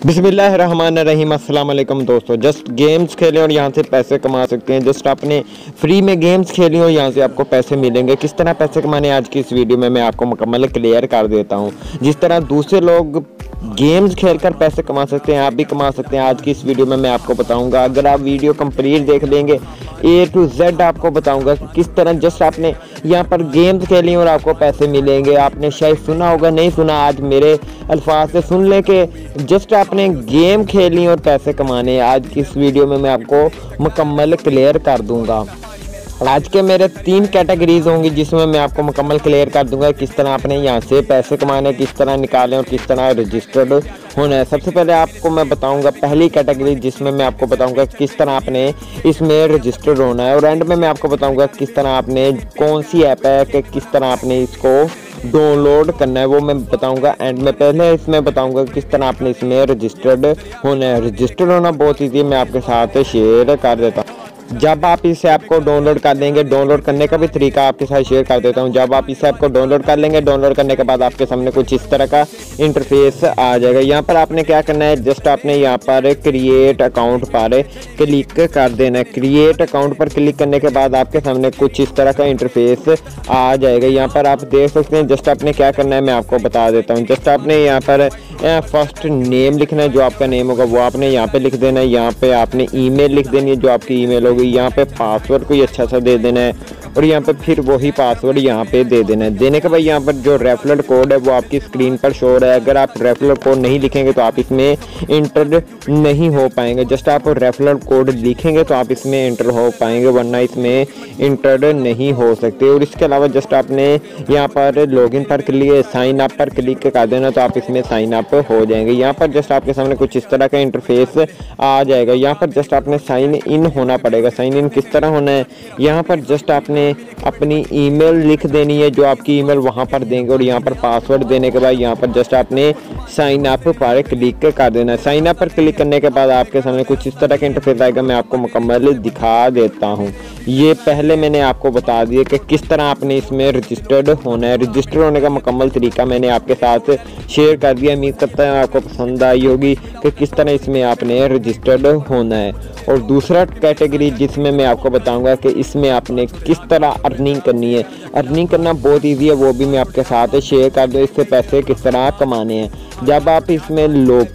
बिस्मिल्लाहिर्रहमानिर्रहीम। अस्सलाम वालेकुम दोस्तों। जस्ट गेम्स खेलें और यहाँ से पैसे कमा सकते हैं। जस्ट आपने फ्री में गेम्स खेली और यहाँ से आपको पैसे मिलेंगे। किस तरह पैसे कमाने आज की इस वीडियो में मैं आपको मुकम्मल क्लियर कर देता हूँ। जिस तरह दूसरे लोग गेम्स खेलकर पैसे कमा सकते हैं, आप भी कमा सकते हैं। आज की इस वीडियो में मैं आपको बताऊंगा। अगर आप वीडियो कंप्लीट देख लेंगे A to Z आपको बताऊंगा कि किस तरह जस्ट आपने यहाँ पर गेम्स खेली और आपको पैसे मिलेंगे। आपने शायद सुना होगा, नहीं सुना, आज मेरे अल्फाज से सुन ले कि जस्ट आपने गेम खेली और पैसे कमाने। आज की इस वीडियो में मैं आपको मुकम्मल क्लियर कर दूंगा। आज के मेरे 3 कैटेगरीज होंगी जिसमें मैं आपको मुकम्मल क्लियर कर दूंगा किस तरह आपने यहाँ से पैसे कमाने, किस तरह निकालें और किस तरह रजिस्टर्ड होना है। सबसे पहले आपको मैं बताऊंगा पहली कैटेगरी जिसमें मैं आपको बताऊंगा किस तरह आपने इसमें रजिस्टर्ड होना है, और एंड में मैं आपको बताऊंगा किस तरह आपने कौन सी ऐप है कि किस तरह आपने इसको डाउनलोड करना है, वो मैं बताऊंगा एंड में। पहले इसमें बताऊंगा किस तरह आपने इसमें रजिस्टर्ड होना है। रजिस्टर्ड होना बहुत ईजी है, मैं आपके साथ शेयर कर देता हूँ। जब आप इस ऐप को डाउनलोड कर लेंगे, डाउनलोड करने का भी तरीका आपके साथ शेयर कर देता हूं। जब आप इस ऐप को डाउनलोड कर लेंगे, डाउनलोड करने के बाद आपके सामने कुछ इस तरह का इंटरफेस आ जाएगा। यहाँ पर आपने क्या करना है, जस्ट आपने यहाँ पर क्रिएट अकाउंट पर क्लिक कर देना है। क्रिएट अकाउंट पर क्लिक करने के बाद आपके सामने कुछ इस तरह का इंटरफेस आ जाएगा। यहाँ पर आप देख सकते हैं। जस्ट आपने क्या करना है मैं आपको बता देता हूँ। जस्ट आपने यहाँ पर फर्स्ट नेम लिखना है, जो आपका नेम होगा वो आपने यहाँ पे लिख देना है। यहाँ पे आपने ईमेल लिख देनी है, जो आपकी ईमेल होगी। यहाँ पे पासवर्ड कोई अच्छा सा दे देना है और यहाँ पे फिर वही पासवर्ड यहाँ पे दे देना है। देने के बाद यहाँ पर जो रेफरल कोड है वो आपकी स्क्रीन पर शो है। अगर आप रेफरल कोड नहीं लिखेंगे तो आप इसमें इंटर नहीं हो पाएंगे। जस्ट आप रेफरल कोड लिखेंगे तो आप इसमें इंटर हो पाएंगे, वरना इसमें इंटर नहीं हो सकते। और इसके अलावा जस्ट आपने यहाँ पर लॉगिन पर क्लिक, साइन अप पर क्लिक कर देना तो आप इसमें साइन अप हो जाएंगे। यहाँ पर जस्ट आपके सामने कुछ इस तरह का इंटरफेस आ जाएगा। यहाँ पर जस्ट आपने साइन इन होना पड़ेगा। साइन इन किस तरह होना है, यहाँ पर जस्ट आपने अपनी ईमेल लिख देनी है, जो आपकी ईमेल वहाँ पर देंगे, और यहाँ पर पासवर्ड देने के बाद यहाँ पर जस्ट आपने साइन अप पर क्लिक कर देना है। साइन अप पर क्लिक करने के बाद आपके सामने कुछ इस तरह का इंटरफेस आएगा। मैं आपको मुकम्मल दिखा देता हूँ। ये पहले मैंने आपको बता दिया कि किस तरह आपने इसमें रजिस्टर्ड होना है। रजिस्टर्ड होने का मुकम्मल तरीका मैंने आपके साथ शेयर कर दिया। उम्मीद करता है आपको पसंद आई होगी कि किस तरह इसमें आपने रजिस्टर्ड होना है। और दूसरा कैटेगरी जिसमें मैं आपको बताऊंगा कि इसमें आपने किस तरह अर्निंग करनी है। अर्निंग करना बहुत ईजी है, वो भी मैं आपके साथ शेयर कर दूँ। इससे पैसे किस तरह कमाने हैं। जब आप इसमें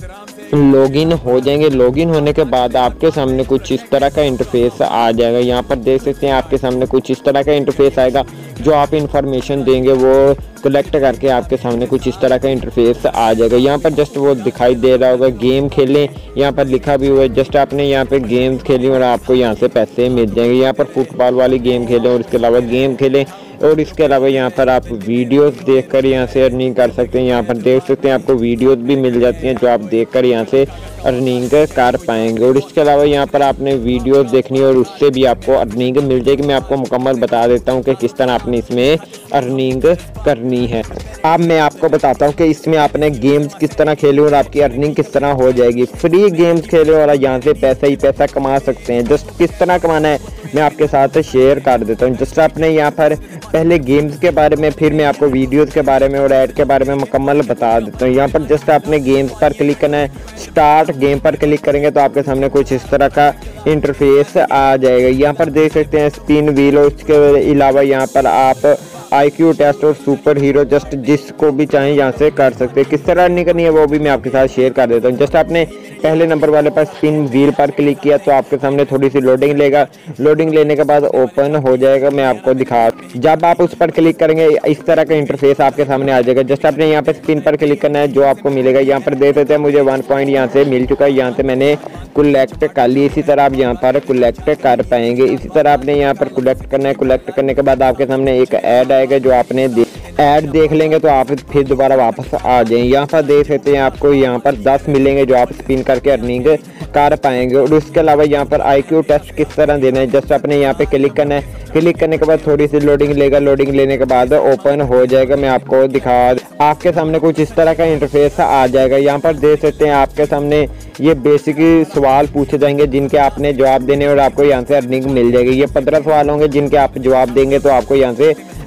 लॉगिन हो जाएंगे, लॉगिन होने के बाद आपके सामने कुछ इस तरह का इंटरफेस आ जाएगा। यहाँ पर देख सकते हैं आपके सामने कुछ इस तरह का इंटरफेस आएगा। जो आप इंफॉर्मेशन देंगे वो कलेक्ट करके आपके सामने कुछ इस तरह का इंटरफेस आ जाएगा। यहाँ पर जस्ट वो दिखाई दे रहा होगा, गेम खेलें, यहाँ पर लिखा भी हुआ है। जस्ट आपने यहाँ पे गेम्स खेली और आपको यहाँ से पैसे मिल जाएंगे। यहाँ पर फुटबॉल वाली गेम खेलें और इसके अलावा गेम खेलें, और इसके अलावा यहाँ पर आप वीडियोस देखकर यहाँ से अर्निंग कर सकते हैं। यहाँ पर देख सकते हैं आपको वीडियोस भी मिल जाती हैं जो आप देखकर यहाँ से अर्निंग कर पाएंगे। और इसके अलावा यहाँ पर आपने वीडियोस देखनी है और उससे भी आपको अर्निंग मिल जाएगी। मैं आपको मुकम्मल बता देता हूँ कि किस तरह आपने इसमें अर्निंग करनी है। अब मैं आपको बताता हूँ कि इसमें आपने गेम्स किस तरह खेले और आपकी अर्निंग किस तरह हो जाएगी। फ्री गेम्स खेले और यहाँ से पैसा ही पैसा कमा सकते हैं। जस्ट किस तरह कमाना है मैं आपके साथ शेयर कर देता हूँ। जस्ट आपने यहाँ पर पहले गेम्स के बारे में, फिर मैं आपको वीडियोस के बारे में और ऐड के बारे में मुकम्मल बता देता हूँ। यहाँ पर जस्ट आपने गेम्स पर क्लिक करना है। स्टार्ट गेम पर क्लिक करेंगे तो आपके सामने कुछ इस तरह का इंटरफेस आ जाएगा। यहाँ पर देख सकते हैं स्पिन व्हील, और इसके अलावा यहाँ पर आप IQ टेस्ट और सुपर हीरो जस्ट जिसको भी चाहें यहाँ से कर सकते हैं। किस तरह अर्निंग करनी है वो भी मैं आपके साथ शेयर कर देता हूँ। जस्ट आपने पहले नंबर वाले पर स्पिन व्हील पर क्लिक किया तो आपके सामने थोड़ी सी लोडिंग लेगा। लोडिंग लेने के बाद ओपन हो जाएगा। मैं आपको दिखा, जब आप उस पर क्लिक करेंगे इस तरह का इंटरफेस आपके सामने आ जाएगा। जस्ट आपने यहाँ पे स्पिन पर क्लिक करना है, जो आपको मिलेगा। यहाँ पर देख सकते हैं मुझे 1 पॉइंट यहाँ से मिल चुका है। यहाँ से मैंने कलेक्ट कर ली। इसी तरह आप यहाँ पर कलेक्ट कर पाएंगे। इसी तरह आपने यहाँ पर कलेक्ट करना है। कलेक्ट करने के बाद आपके सामने एक ऐड आएगा, जो आपने ऐड देख लेंगे तो आप फिर दोबारा वापस आ जाएंगे। यहाँ पर देख सकते हैं आपको यहाँ पर 10 मिलेंगे जो आप स्पिन करके अर्निंग कर पाएंगे। और उसके अलावा यहाँ पर IQ टेस्ट किस तरह देना है, जस्ट आपने यहाँ पे क्लिक करना है। क्लिक करने के बाद थोड़ी सी लोडिंग लेगा। लोडिंग लेने के बाद ओपन हो जाएगा। मैं आपको दिखा, आपके सामने कुछ इस तरह का इंटरफेस आ जाएगा। यहाँ पर देख सकते हैं आपके सामने ये बेसिक सवाल पूछे जाएंगे जिनके आपने जवाब देने और आपको यहाँ से अर्निंग मिल जाएगी। ये 15 सवाल होंगे जिनके आप जवाब देंगे तो आपको यहाँ से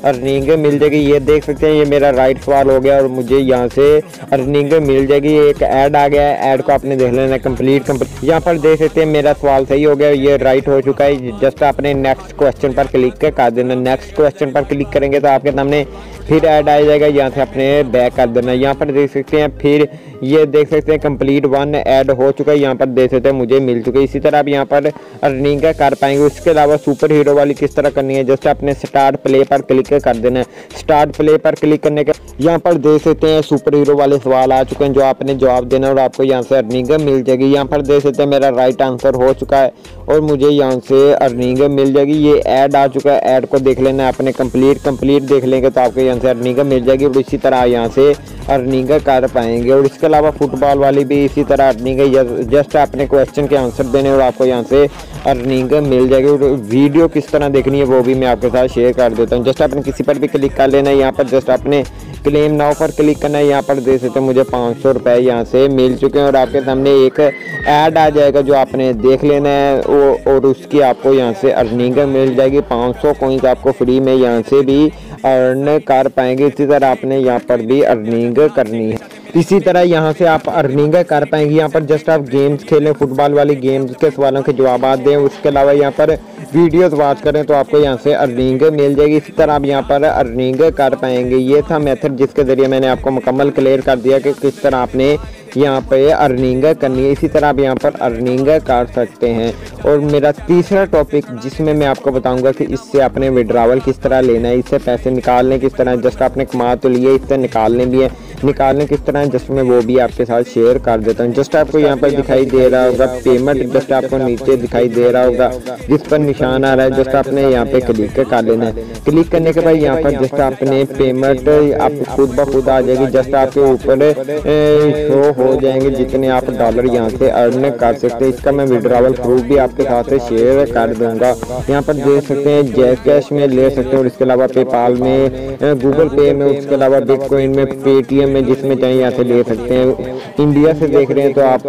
अर्निंग मिल जाएगी। ये देख सकते हैं, ये मेरा राइट सवाल हो गया और मुझे यहाँ से अर्निंग मिल जाएगी। एक ऐड आ गया है, ऐड को आपने देख लेना है कंप्लीट। यहाँ पर देख सकते हैं मेरा सवाल सही हो गया, ये राइट हो चुका है। जस्ट आपने नेक्स्ट क्वेश्चन पर क्लिक कर देना। नेक्स्ट क्वेश्चन पर क्लिक करेंगे तो आपके सामने फिर ऐड आ जाएगा, यहाँ से आपने बैक कर देना। यहाँ पर देख सकते हैं, फिर ये देख सकते हैं कंप्लीट 1 ऐड हो चुका है। यहाँ पर देख सकते हैं मुझे मिल चुके। इसी तरह आप यहाँ पर अर्निंग कर पाएंगे। उसके अलावा सुपर हीरो वाली किस तरह करनी है, जस्ट आपने स्टार्ट प्ले पर क्लिक कर देना है। स्टार्ट प्ले पर क्लिक करने के यहाँ पर देख सकते हैं सुपर हीरो वाले सवाल आ चुके हैं, जो आपने जवाब देना और आपको यहाँ से अर्निंग मिल जाएगी। यहाँ पर देख सकते हैं मेरा राइट आंसर हो चुका है और मुझे यहाँ से अर्निंग मिल जाएगी। ये ऐड आ चुका है, ऐड को देख लेना है आपने कंप्लीट देख लेंगे तो आपको यहाँ से अर्निंग मिल जाएगी और इसी तरह यहाँ से अर्निंग कर पाएंगे। और इसके अलावा फुटबॉल वाली भी इसी तरह अर्निंग है, जस्ट आपने क्वेश्चन के आंसर देने और आपको यहाँ से अर्निंग मिल जाएगी। और वीडियो किस तरह देखनी है वो भी मैं आपके साथ शेयर कर देता हूँ। जस्ट आपने किसी पर भी क्लिक कर लेना है, यहाँ पर जस्ट आपने क्लेम नाउ पर क्लिक करना है। यहाँ पर देख सकते हैं मुझे 500 रुपये यहाँ से मिल चुके हैं और आपके सामने एक ऐड आ जाएगा जो आपने देख लेना है और उसकी आपको यहाँ से अर्निंग मिल जाएगी। 500 कॉइंस आपको फ्री में यहाँ से भी अर्न कर पाएंगे। इसी तरह आपने यहाँ पर भी अर्निंग करनी है। इसी तरह यहाँ से आप अर्निंग कर पाएंगे। यहाँ पर जस्ट आप गेम्स खेलें, फुटबॉल वाली गेम्स के सवालों के जवाब दें, उसके अलावा यहाँ पर वीडियोस वॉच करें तो आपको यहाँ से अर्निंग मिल जाएगी। इसी तरह आप यहाँ पर अर्निंग कर पाएंगे। ये था मेथड जिसके ज़रिए मैंने आपको मुकम्मल क्लियर कर दिया कि किस तरह आपने यहाँ पे अर्निंग करनी है। इसी तरह आप यहाँ पर अर्निंग कर सकते हैं। और मेरा तीसरा टॉपिक जिसमें मैं आपको बताऊंगा कि इससे आपने विड्रावल किस तरह लेना है, इससे पैसे निकालने किस तरह, जस्ट आपने कमा तो लिए, इससे निकालने भी है, निकालने किस तरह जस्ट मैं वो भी आपके साथ शेयर कर देता हूँ। जस्ट आपको यहाँ पर दिखाई दे रहा होगा पेमेंट, जस्ट आपको नीचे दिखाई दे रहा होगा जिस पर निशान आ रहा है, जस्ट आपने यहाँ पे क्लिक कर लेना है। क्लिक करने के बाद यहाँ पर जस्ट आपने पेमेंट आप खुद ब खुद आ जाएगी। जस्ट आपके ऊपर शो हो जाएंगे जितने आप डॉलर यहाँ से अर्न कर सकते हैं। इसका मैं विड्रावल प्रूफ भी आपके साथ शेयर कर दूंगा। यहाँ पर देख सकते हैं जैज कैश में ले सकते हैं और इसके अलावा पेपाल में, गूगल पे में, उसके अलावा बिटकॉइन में, पेटीएम में, जिसमें चाहे यहाँ से ले सकते हैं। इंडिया से देख रहे हैं तो आप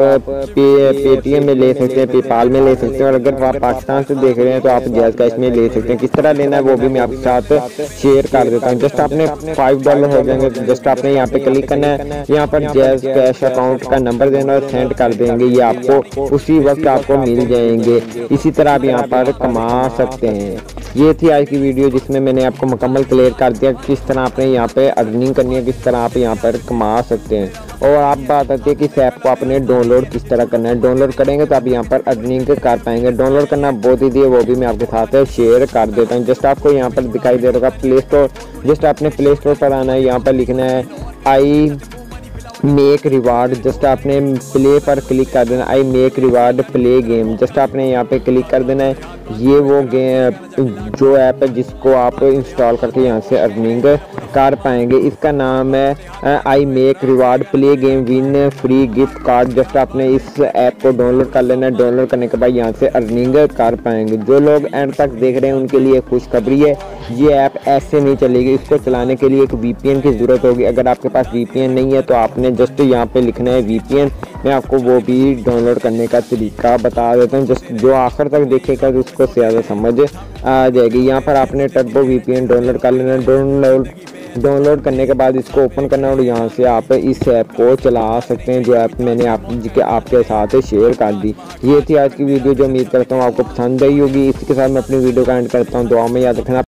पेटीएम में ले सकते हैं, पेपाल में ले सकते हैं और अगर आप पाकिस्तान से देख रहे हैं तो आप जैज कैश में ले सकते हैं। किस तरह लेना है वो भी मैं आपके साथ शेयर कर देता हूँ। जस्ट आपने $5 हो जाएंगे, जस्ट आपने यहाँ पे क्लिक करना है, यहाँ पर जैज कैश अकाउंट का नंबर देना और सेंड कर देंगे, ये आपको उसी वक्त आपको मिल जाएंगे। इसी तरह आप यहाँ पर कमा सकते हैं। ये थी आज की वीडियो जिसमें मैंने आपको मुकम्मल क्लियर कर दिया किस तरह आपने यहाँ पे अर्निंग करनी है, किस तरह आप यहाँ पर कमा सकते हैं। और आप बात आती है कि इस ऐप को आपने डाउनलोड किस तरह करना है। डाउनलोड करेंगे तो आप यहाँ पर अर्निंग कर पाएंगे। डाउनलोड करना बहुत ईजी है, वो भी मैं आपके साथ शेयर कर देता हूँ। जस्ट आपको यहाँ पर दिखाई दे रहा होगा प्ले स्टोर, जस्ट आपने प्ले स्टोर पर आना है, यहाँ पर लिखना है आई मेक रिवार्ड, जस्ट आपने प्ले पर क्लिक कर देना। I make reward play game, just आपने यहाँ पे क्लिक कर देना है। ये वो गेम जो ऐप है जिसको आप इंस्टॉल करके यहाँ से अर्निंग कर पाएंगे। इसका नाम है I make reward play game win free gift card. Just आपने इस ऐप को डाउनलोड कर लेना है। डाउनलोड करने के बाद यहाँ से अर्निंग कर पाएंगे। जो लोग एंड तक देख रहे हैं उनके लिए खुशखबरी है, ये ऐप ऐसे नहीं चलेगी। इसको चलाने के लिए एक VPN की ज़रूरत होगी। अगर आपके पास VPN नहीं है तो आपने जस्ट यहाँ पे लिखना है VPN। मैं आपको वो भी डाउनलोड करने का तरीका बता देता हूँ, जस्ट जो आखिर तक देखेगा तो उसको ज़्यादा समझ आ जाएगी। यहाँ पर आपने टर्बो VPN डाउनलोड कर लेना। डाउनलोड करने के बाद इसको ओपन करना और यहाँ से आप इस ऐप को चला सकते हैं, जो ऐप मैंने आपके साथ शेयर कर दी। ये थी आज की वीडियो जो उम्मीद करता हूँ आपको पसंद आई होगी। इसी के साथ मैं अपनी वीडियो का एंड करता हूँ। दुआ में याद रखना।